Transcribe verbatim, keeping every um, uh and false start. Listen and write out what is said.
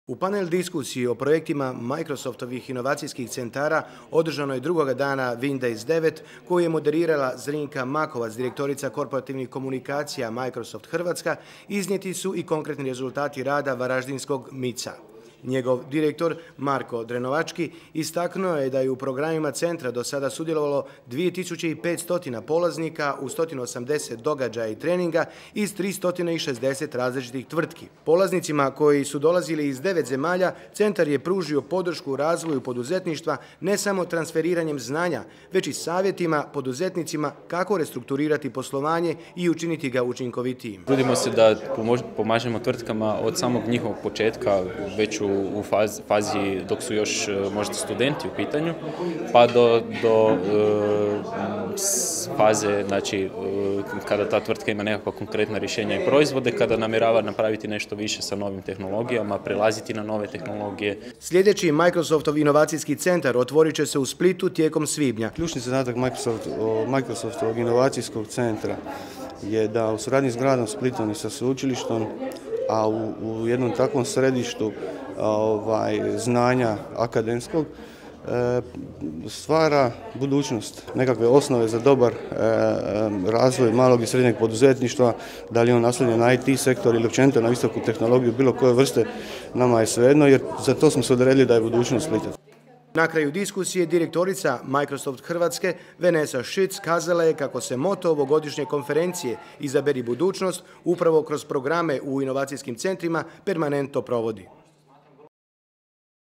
U panel diskusiji o projektima Microsoftovih inovacijskih centara održano je drugoga dana Windays devet, koju je moderirala Zrinka Makovac, direktorica korporativnih komunikacija Microsoft Hrvatska. Iznijeti su i konkretni rezultati rada varaždinskog mica. Njegov direktor Marko Drenovački istaknuo je da je u programima centra do sada sudjelovalo dvije tisuće petsto polaznika u sto osamdeset događaja i treninga iz tristo šezdeset različitih tvrtki. Polaznicima koji su dolazili iz devet zemalja, centar je pružio podršku razvoju poduzetništva ne samo transferiranjem znanja, već i savjetima poduzetnicima kako restrukturirati poslovanje i učiniti ga učinkovitijim. Trudimo se da pomažemo tvrtkama od samog njihovog početka, već u u fazi, fazi dok su još možda studenti u pitanju, pa do, do e, faze, znači, e, kada ta tvrtka ima nekakva konkretna rješenja i proizvode, kada namjerava napraviti nešto više sa novim tehnologijama, prelaziti na nove tehnologije. Sljedeći Microsoftov inovacijski centar otvorit će se u Splitu tijekom svibnja. Ključni zadatak Microsoft, Microsoftovog inovacijskog centra je da u suradnji s gradom Splitom i sa sveučilištom, a u, u jednom takvom središtu ovaj, znanja akademskog, e, stvara budućnost, nekakve osnove za dobar e, razvoj malog i srednjeg poduzetništva, da li on naslanja na I T sektor ili općenito na visoku tehnologiju, bilo koje vrste, nama je svejedno, jer za to smo se odredili da je budućnost Splita. Na kraju diskusije direktorica Microsoft Hrvatske Vanessa Šitz kazala je kako se moto ovogodišnje konferencije Izaberi budućnost upravo kroz programe u inovacijskim centrima permanentno provodi.